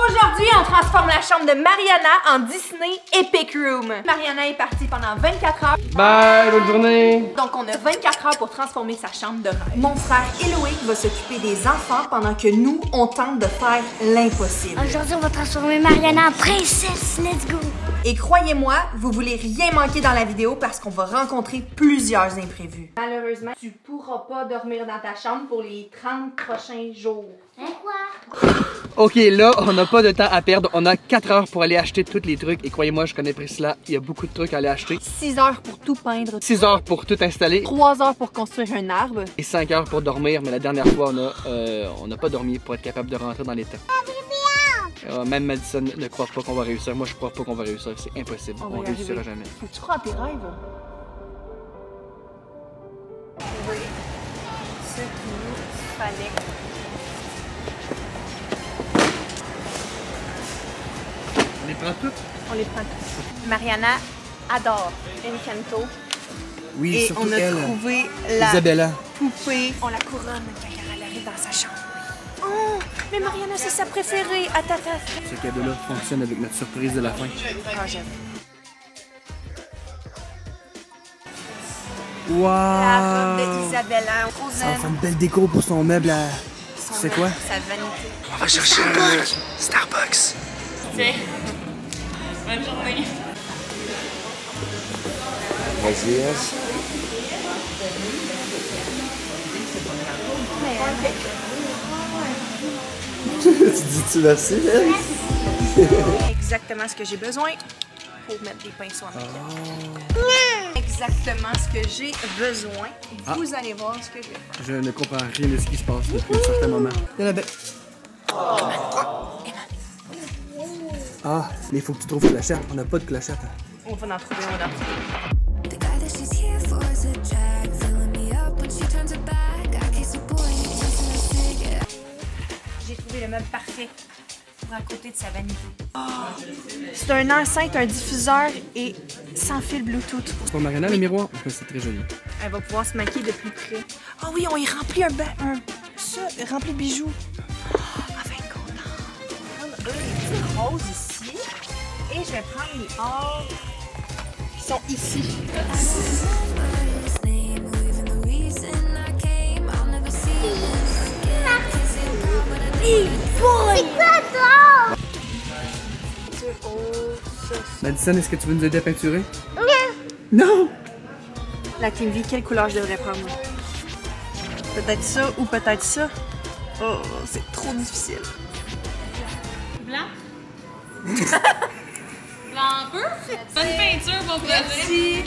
Aujourd'hui, on transforme la chambre de Mariana en Disney Epic Room. Mariana est partie pendant 24 heures. Bye, bonne journée! Donc, on a 24 heures pour transformer sa chambre de rêve. Mon frère Eloïc va s'occuper des enfants pendant que nous, on tente de faire l'impossible. Aujourd'hui, on va transformer Mariana en princesse. Let's go! Et croyez-moi, vous voulez rien manquer dans la vidéo parce qu'on va rencontrer plusieurs imprévus. Malheureusement, tu pourras pas dormir dans ta chambre pour les 30 prochains jours. Hein, quoi? Ok, là, on n'a pas de temps à perdre. On a 4 heures pour aller acheter tous les trucs. Et croyez-moi, je connais Priscilla, il y a beaucoup de trucs à aller acheter. 6 heures pour tout peindre. 6 heures pour tout installer. 3 heures pour construire un arbre. Et 5 heures pour dormir. Mais la dernière fois, on n'a pas dormi pour être capable de rentrer dans les temps. Même Madison ne croit pas qu'on va réussir. Moi, je crois pas qu'on va réussir. C'est impossible. On réussira jamais. Faut que tu crois à tes rêves. Oui. Ce qu'il nous fallait. On les prend toutes? On les prend toutes. Mariana adore Encanto. Oui, et surtout on a elle. trouvé la Isabella. poupée. On la couronne quand elle arrive dans sa chambre. Oh, mais Mariana, c'est sa préférée. Attends. Ce cadeau-là fonctionne avec notre surprise de la fin. Ah, j'aime. Wow! La robe de Isabella. Ça va faire une belle déco pour son meuble à... C'est quoi? Sa vanité. On va chercher un Starbucks. Tiens. Bonne journée. Vas-y, yes. Tu dis-tu merci, elle? Exactement ce que j'ai besoin pour mettre des pinceaux en maquillage. Exactement ce que j'ai besoin. Vous allez voir ce que je vais faire. Je ne comprends rien de ce qui se passe depuis un certain moment. Il y en avait. Ah, mais il faut que tu trouves clochette. On n'a pas de clochette. On va en trouver un autre. J'ai trouvé le meuble parfait pour à côté de sa vanité. C'est un enceinte, un diffuseur et sans fil Bluetooth. C'est pas Mariana, le miroir? C'est très joli. Elle va pouvoir se maquiller de plus près. Ah oui, on y remplit ça, rempli de bijoux. Elle va être contente. Je vais prendre les petits roses ici et je vais prendre les or qui sont ici. C'est quoi ça? Madison, est-ce que tu veux nous aider à peinturer? Non! La Team V, quelle couleur je devrais prendre? Peut-être ça ou peut-être ça? Oh, c'est trop difficile. Blanc? Blanc un peu? Bonne peinture, mon projet.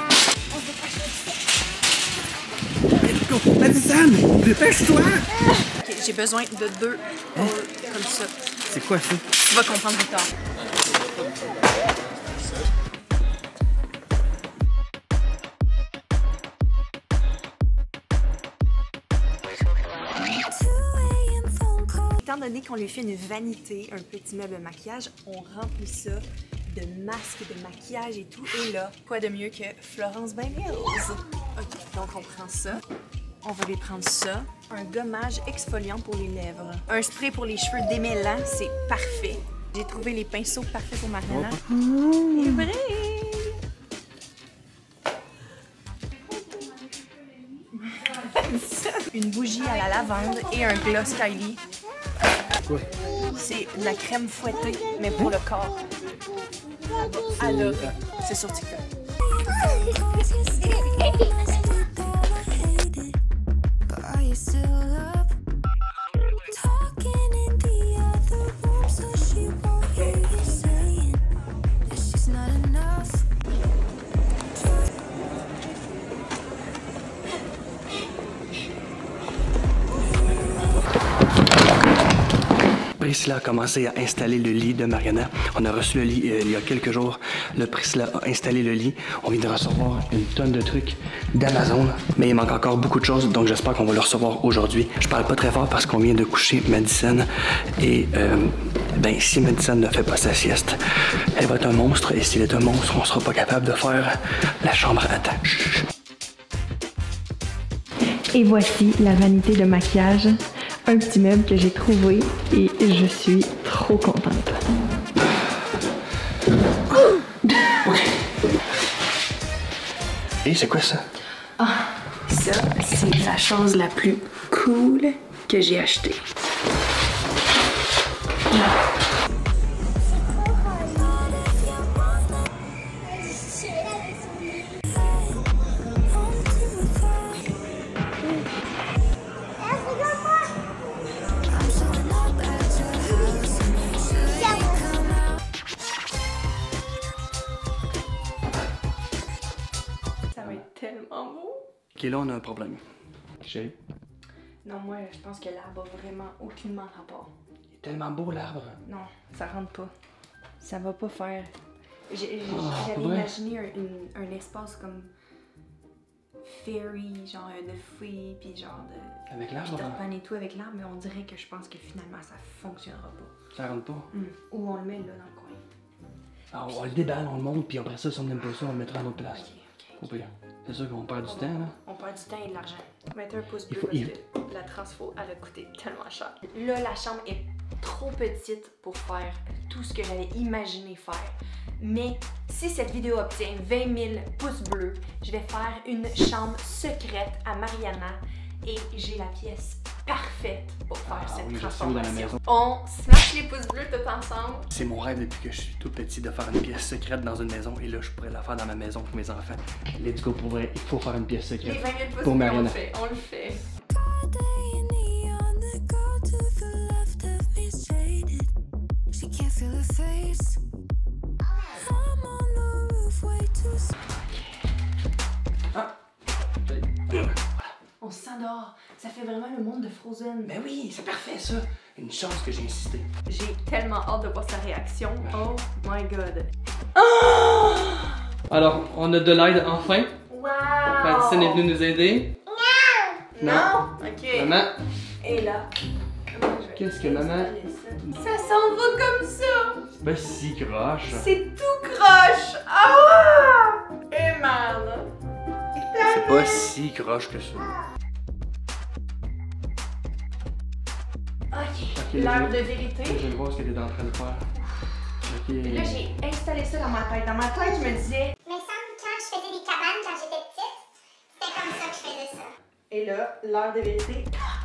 Go! Madison! Dépêche-toi! Ok, j'ai besoin de 2 comme ça. C'est quoi ça? Tu vas comprendre plus tard. Étant donné qu'on lui fait une vanité, un petit meuble de maquillage, on remplit ça de masques de maquillage et tout. Et là, quoi de mieux que Florence Bain Mills? Ok, donc on prend ça. On va lui prendre ça. Un gommage exfoliant pour les lèvres. Un spray pour les cheveux démêlants, c'est parfait. J'ai trouvé les pinceaux parfaits pour Mariana. C'est vrai! Une bougie à la lavande et un gloss Kylie. Quoi? C'est de la crème fouettée, mais pour le corps. Alors, c'est sur TikTok. Priscilla a commencé à installer le lit de Mariana. On a reçu le lit il y a quelques jours. Le Priscilla a installé le lit. On vient de recevoir une tonne de trucs d'Amazon. Mais il manque encore beaucoup de choses, donc j'espère qu'on va le recevoir aujourd'hui. Je parle pas très fort parce qu'on vient de coucher Madison. Et ben, si Madison ne fait pas sa sieste, elle va être un monstre. Et s'il est un monstre, on sera pas capable de faire la chambre à temps. Et voici la vanité de maquillage. Un petit meuble que j'ai trouvé et je suis trop trop contente. Et c'est quoi ça? Ah, ça, c'est la chose la plus cool que j'ai achetée. Ça va être tellement beau. Ok, là, on a un problème. Chérie? Non, moi, je pense que l'arbre a vraiment aucunement rapport. Il est tellement beau, l'arbre. Non, ça rentre pas. Ça va pas faire. J'avais ouais. imaginé un espace comme fairy, genre de fouilles, puis genre de. Avec l'arbre? Peter Pan et tout avec l'arbre, mais on dirait que je pense que finalement ça fonctionnera pas. Ça rentre pas. Ou on le met là dans le coin. Ah, on le déballe, on le monte, puis après ça, si on n'aime pas ça, on le mettra à notre place. Ok. Au pire. C'est sûr qu'on perd du temps, là. On perd du temps et de l'argent. Mettez un pouce bleu Il parce que la transfo, elle a coûté tellement cher. Là, la chambre est trop petite pour faire tout ce que j'avais imaginé faire. Mais si cette vidéo obtient 20 000 pouces bleus, je vais faire une chambre secrète à Mariana et j'ai la pièce parfaite pour faire cette oui, je sais où transformation. dans la maison. On smash les pouces bleus tout ensemble. C'est mon rêve depuis que je suis tout petit de faire une pièce secrète dans une maison. Et là, je pourrais la faire dans ma maison pour mes enfants. Let's go, pour vrai, il faut faire une pièce Les secrète 20 000 pouces pour bleus, on Mariana. le fait, on le fait. On se sent dehors. Ça fait vraiment le monde de Frozen. Mais oui, c'est parfait ça. Une chance que j'ai insisté. J'ai tellement hâte de voir sa réaction. Oh my god. Alors, on a de l'aide enfin. Wow! Madison est venue nous aider. Non? Ok. Maman, Et là, comment je vais qu'est-ce que maman... Ça s'en va comme ça! C'est pas si croche. C'est tout croche! Ah! Et man! C'est pas si croche que ça. Ok, Ok, l'heure je- de vérité. Je vais voir ce qu'elle est en train de faire. Ok. Et là, j'ai installé ça dans ma tête. Dans ma tête, je me disais... Mais ça, quand je faisais des cabanes quand j'étais petite, c'était comme ça que je faisais ça. Et là, l'heure de vérité.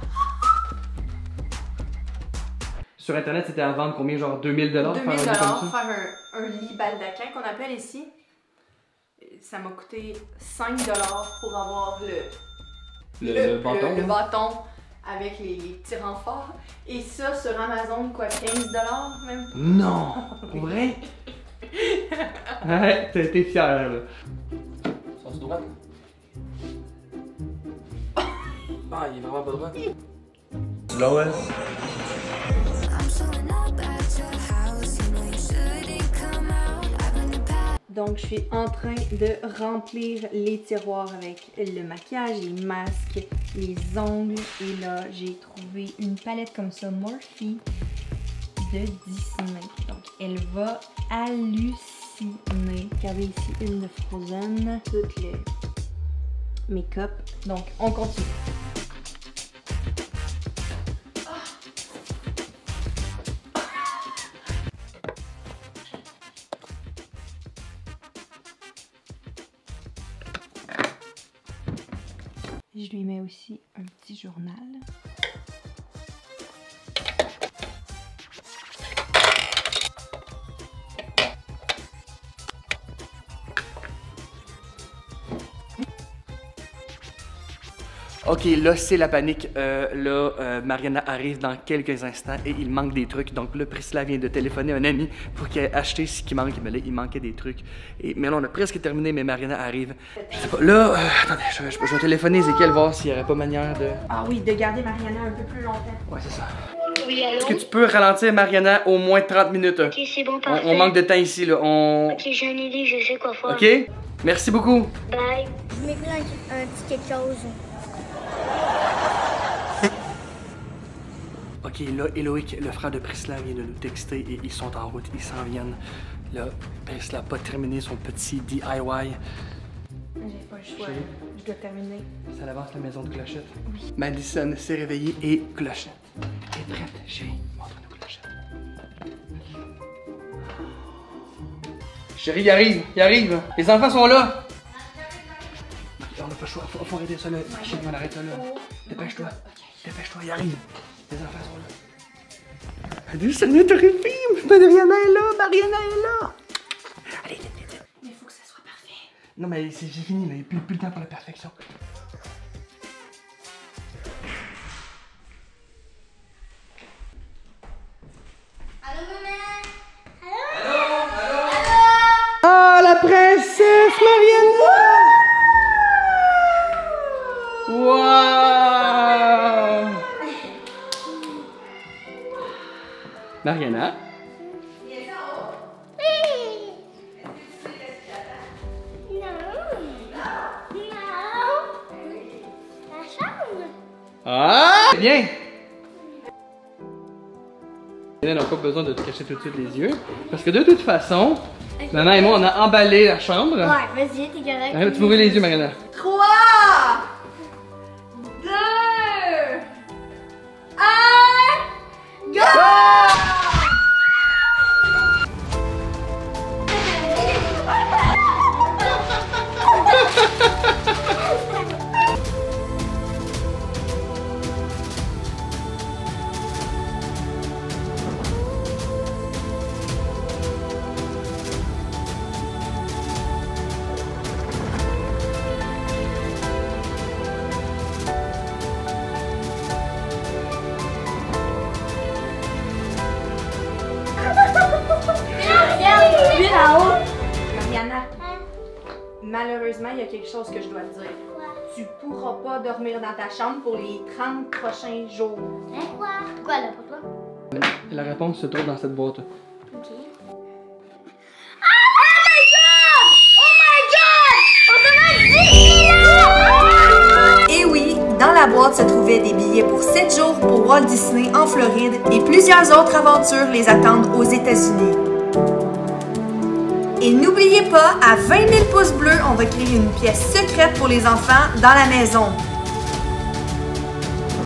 Sur internet, c'était à vendre combien? Genre 2000 $? 2000 faire un truc comme ça? faire un lit baldaquin qu'on appelle ici. Ça m'a coûté 5 $ pour avoir Le bâton. le bâton avec les petits renforts. Et ça, sur Amazon, quoi, 15 $ même? Non! Pour vrai? Ouais, t'es fier là. Sont-tu droite? Ah, il est vraiment pas droit. Slow, hein? Donc, je suis en train de remplir les tiroirs avec le maquillage, les masques, les ongles. Et là, j'ai trouvé une palette comme ça, Morphe de Disney. Donc, elle va halluciner. Regardez ici, une de Frozen, toutes les make-up. Donc, on continue. Je lui mets aussi un petit journal. Ok, là, c'est la panique. Mariana arrive dans quelques instants et il manque des trucs. Donc là, Priscilla vient de téléphoner à un ami pour qu'il ait acheté ce qui manque. Mais là, il manquait des trucs. Mais là, on a presque terminé, mais Mariana arrive. Je sais pas. Là, attendez, je vais téléphoner Ezekiel voir s'il n'y aurait pas manière de... Ah oui, de garder Mariana un peu plus longtemps. Ouais, c'est ça. Oui, allô? Est-ce que tu peux ralentir Mariana au moins 30 minutes? Ok, c'est bon, parfait. On manque de temps ici, là. Ok, j'ai une idée, je sais quoi faire. Ok? Merci beaucoup. Bye. Je m'écris un petit quelque chose. Ok, là, Eloïc, le frère de Priscilla, vient de nous texter et ils sont en route, ils s'en viennent. Là, Priscilla n'a pas terminé son petit DIY. J'ai pas le choix. Chérie. Je dois terminer. Ça avance la maison de Clochette? Oui. Madison s'est réveillée et Clochette est prête. Chérie, montre-nous Clochette. Chérie, il arrive. Les enfants sont là. On n'a pas le choix, faut arrêter ça là. Chérie, on arrête ça là. Dépêche-toi, il arrive. Les enfants sont là. Allez, ça nous terrifie. Mariana est là. Allez, vite. Mais il faut que ça soit parfait. Non, mais c'est fini, il n'y a plus le temps pour la perfection. Allô, maman? Ah, la princesse Mariana! Wow! Mariana? La chambre? Ah! Bien! Elle n'a pas besoin de te cacher tout de suite les yeux. Parce que de toute façon, maman et moi, on a emballé la chambre. Ouais, vas-y, t'es correct. Arrête, tu m'ouvres les yeux, Mariana. 3, 2, 1, go! Mariana, malheureusement, il y a quelque chose que je dois te dire. Quoi? Tu pourras pas dormir dans ta chambre pour les 30 prochains jours. Hein, quoi? Quoi, là, pourquoi? La réponse se trouve dans cette boîte. Ok. Et oui, dans la boîte se trouvaient des billets pour 7 jours pour Walt Disney en Floride et plusieurs autres aventures les attendent aux États-Unis. Et n'oubliez pas, à 20 000 pouces bleus, on va créer une pièce secrète pour les enfants dans la maison.